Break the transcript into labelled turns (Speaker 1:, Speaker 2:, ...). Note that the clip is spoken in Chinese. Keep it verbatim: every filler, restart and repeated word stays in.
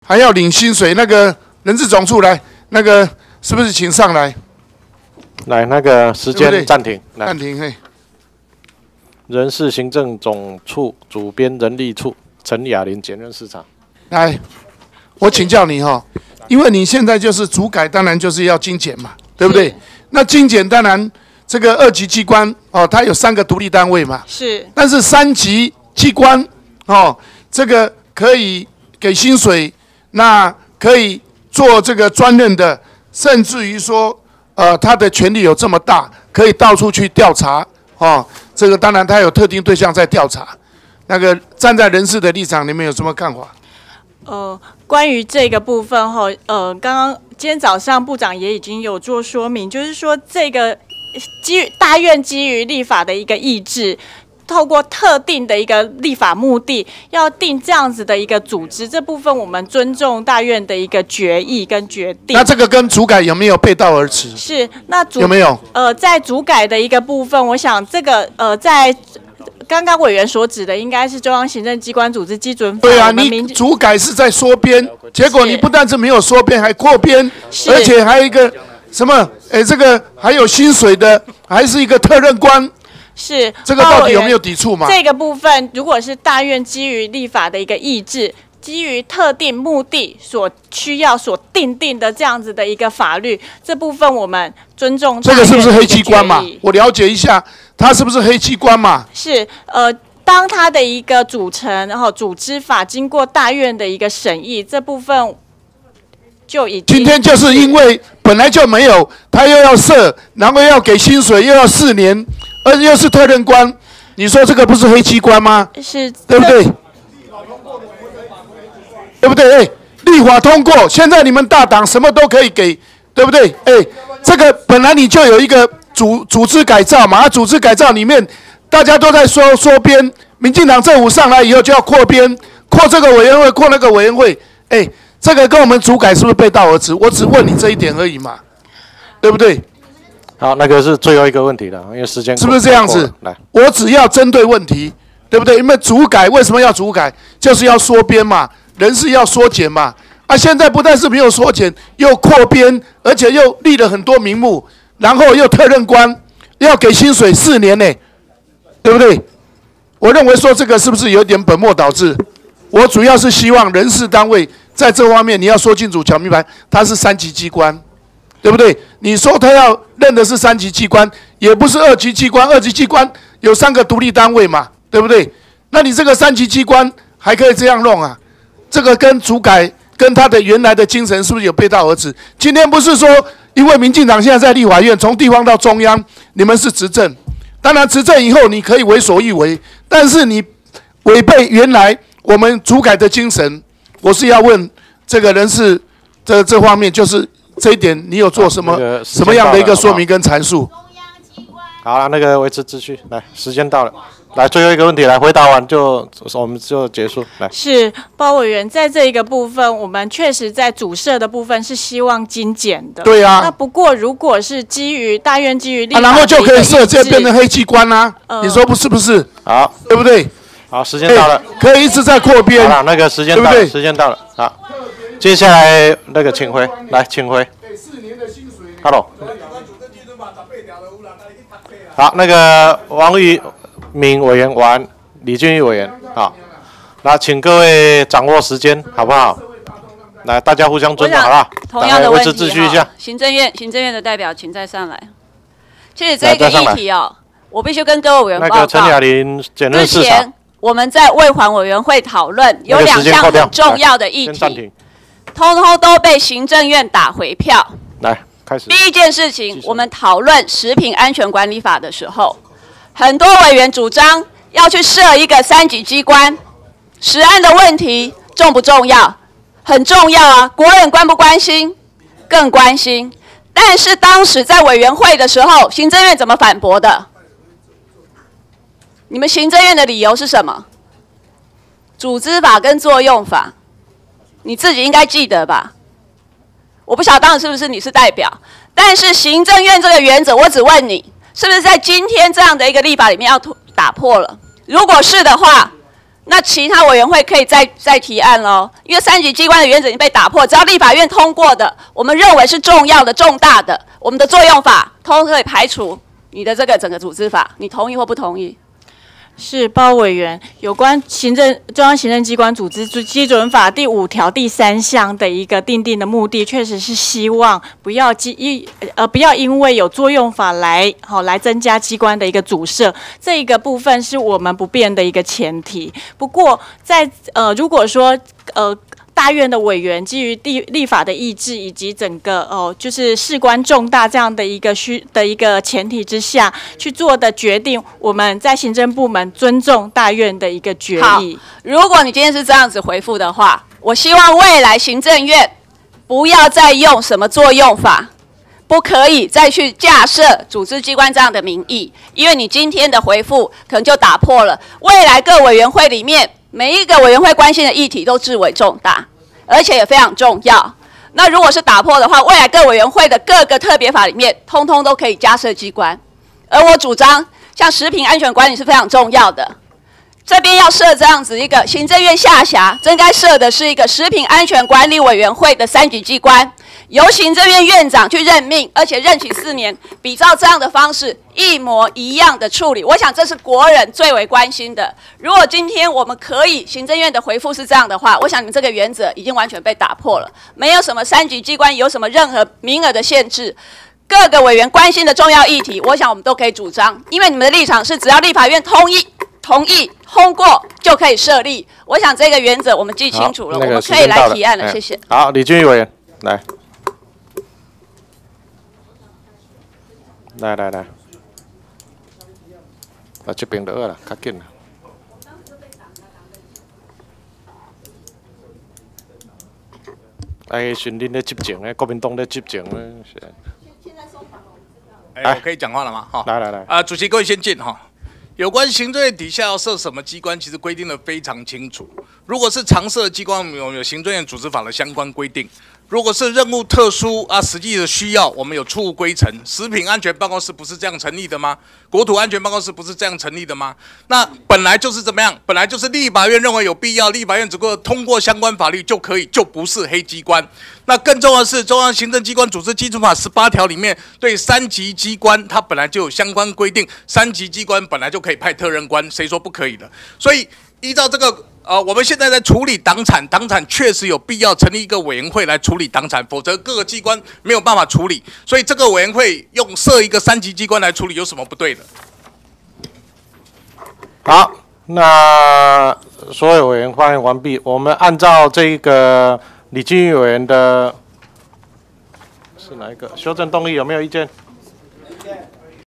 Speaker 1: 还要领薪水，那个人事总处来，那个是不是请上来？
Speaker 2: 来，那个时间暂停，
Speaker 1: 暂停，嘿。
Speaker 2: 人事行政总处主编人力处陈雅玲检任市长。
Speaker 1: 来，我请教你哈、哦，因为你现在就是主改，当然就是要精简嘛，对不对？那精简当然这个二级机关哦，它有三个独立单位嘛，
Speaker 3: 是。但
Speaker 1: 是三级机关哦，这个可以给薪水，那可以做这个专任的，甚至于说，呃，他的权力有这么大，可以到处去调查哦。这个当然他有特定对象在调查。那个站在人事的立场，你们有什么看法？
Speaker 3: 呃，关于这个部分哈，呃，刚刚今天早上部长也已经有做说明，就是说这个基于大院基于立法的一个意志。透过特定的一个立法目的，要定这样子的一个组织，这部分我们尊重大院的一个决议跟决定。
Speaker 1: 那这个跟主改有没有背道而驰？
Speaker 3: 是，那主
Speaker 1: 有没有？
Speaker 3: 呃，在主改的一个部分，我想这个呃，在刚刚委员所指的，应该是中央行政机关组织基准法。
Speaker 1: 对啊，你主改是在缩编，结果你不但是没有缩编，还扩编，而且还有一个什么？哎，这个还有薪水的，还是一个特任官。
Speaker 3: 是，
Speaker 1: 这个到底有没有抵触嘛？
Speaker 3: 这个部分，如果是大院基于立法的一个意志，基于特定目的所需要所定定的这样子的一个法律，这部分我们尊重。
Speaker 1: 这个是不是黑机关嘛？我了解一下，它是不是黑机关嘛？
Speaker 3: 是，呃，当它的一个组成，然后组织法经过大院的一个审议，这部分就已经。
Speaker 1: 今天就是因为本来就没有，他又要设，然后要给薪水，又要四年。而且又是特任官，你说这个不是黑机关吗？
Speaker 3: 是，
Speaker 1: 对不对？对不对？哎，立法通过，现在你们大党什么都可以给，对不对？哎，这个本来你就有一个组组织改造嘛，啊，组织改造里面大家都在说缩编，民进党政府上来以后就要扩编，扩这个委员会，扩那个委员会，哎，这个跟我们主改是不是背道而驰？我只问你这一点而已嘛，对不对？
Speaker 2: 好，那个是最后一个问题了，因为时间
Speaker 1: 是不是这样子？来，我只要针对问题，对不对？因为主改为什么要主改，就是要缩编嘛，人事要缩减嘛。啊，现在不但是没有缩减，又扩编，而且又立了很多名目，然后又特任官，要给薪水四年呢，对不对？我认为说这个是不是有点本末倒置？我主要是希望人事单位在这方面你要说清楚、讲明白，它是三级机关。对不对？你说他要认的是三级机关，也不是二级机关。二级机关有三个独立单位嘛，对不对？那你这个三级机关还可以这样弄啊？这个跟主改跟他的原来的精神是不是有背道而驰？今天不是说因为民进党现在在立法院，从地方到中央，你们是执政，当然执政以后你可以为所欲为，但是你违背原来我们主改的精神，我是要问这个人事这这方面就是。这一点你有做什么、那个、什么样的一个说明跟阐述？
Speaker 2: 好了，那个维持秩序，来，时间到了，来最后一个问题，来回答完就我们就结束。来，
Speaker 3: 是包委员在这一个部分，我们确实在主设的部分是希望精简的。
Speaker 1: 对啊。
Speaker 3: 那不过如果是基于大院基于立法、啊，
Speaker 1: 然后就可以设这变成黑机关啦、啊呃。你说不是不是？
Speaker 2: 好，
Speaker 1: 对不对？
Speaker 2: 好，时间到了，
Speaker 1: 可以一直在扩编。
Speaker 2: 好了，那个时间到了，对对时间到了，好。接下来那个请回，来请回。Hello。好，那个王玉敏委员完，李俊毅委员，好，那请各位掌握时间，好不好？来，大家互相尊重，好不好？
Speaker 4: 同样的问题，
Speaker 2: 维持秩序一下。
Speaker 4: 行政院行政院的代表，请再上来。其实这个议题哦，我必须跟各位委员报告。
Speaker 2: 那个陈雅玲检任市长。
Speaker 4: 我们在卫环委员会讨论有两项很重要的议题。通通都被行政院打回票。
Speaker 2: 来，开始。
Speaker 4: 第一件事情，我们讨论食品安全管理法的时候，很多委员主张要去设一个三级机关。食安的问题重不重要？很重要啊！国人关不关心？更关心。但是当时在委员会的时候，行政院怎么反驳的？你们行政院的理由是什么？组织法跟作用法。你自己应该记得吧？我不晓得当时是不是你是代表，但是行政院这个原则，我只问你，是不是在今天这样的一个立法里面要打破了？如果是的话， 那其他委员会可以再再提案喽，因为三级机关的原则已经被打破，只要立法院通过的，我们认为是重要的、重大的，我们的作用法通通可以排除你的这个整个组织法，你同意或不同意？
Speaker 3: 是包委员，有关行政中央行政机关组织基准法第五条第三项的一个订定的目的，确实是希望不要基一呃不要因为有作用法来好、哦、来增加机关的一个阻塞，这一个部分是我们不变的一个前提。不过在呃如果说呃。大院的委员基于立立法的意志以及整个哦，就是事关重大这样的一个需的一个前提之下去做的决定，我们在行政部门尊重大院的一个决议。
Speaker 4: 如果你今天是这样子回复的话，我希望未来行政院不要再用什么作用法，不可以再去架设组织机关这样的名义，因为你今天的回复可能就打破了未来各委员会里面。每一个委员会关心的议题都至为重大，而且也非常重要。那如果是打破的话，未来各委员会的各个特别法里面，通通都可以加设机关。而我主张，像食品安全管理是非常重要的，这边要设这样子一个行政院下辖，真该设的是一个食品安全管理委员会的三级机关，由行政院院长去任命，而且任期四年，比照这样的方式。一模一样的处理，我想这是国人最为关心的。如果今天我们可以，行政院的回复是这样的话，我想你们这个原则已经完全被打破了，没有什么三级机关有什么任何名额的限制，各个委员关心的重要议题，我想我们都可以主张，因为你们的立场是只要立法院同意、同意、通过就可以设立。我想这个原则我们记清楚了，那个、我们可以来提案了，
Speaker 2: 哎、
Speaker 4: 谢谢。
Speaker 2: 好，李俊毅委员，来，来来来。啊，这边就好啦，较紧啦。哎，选恁咧执政咧，国民党咧执政咧。
Speaker 5: 哎，我可以讲话了吗？哈，
Speaker 2: 来来来。
Speaker 5: 啊，主席各位先进哈。有关行政院底下要设什么机关，其实规定的非常清楚。如果是常设机关，我们有有行政院组织法的相关规定。如果是任务特殊啊，实际的需要，我们有出入规程。食品安全办公室不是这样成立的吗？国土安全办公室不是这样成立的吗？那本来就是怎么样？本来就是立法院认为有必要，立法院只不过通过相关法律就可以，就不是黑机关。那更重要的是，中央行政机关组织基础法十八条里面对三级机关，它本来就有相关规定，三级机关本来就可以派特任官，谁说不可以的？所以依照这个。呃，我们现在在处理党产，党产确实有必要成立一个委员会来处理党产，否则各个机关没有办法处理。所以这个委员会用设一个三级机关来处理，有什么不对的？
Speaker 2: 好，那所有委员发言完毕，我们按照这个李俊毅委员的是哪一个修正动议有没有意见？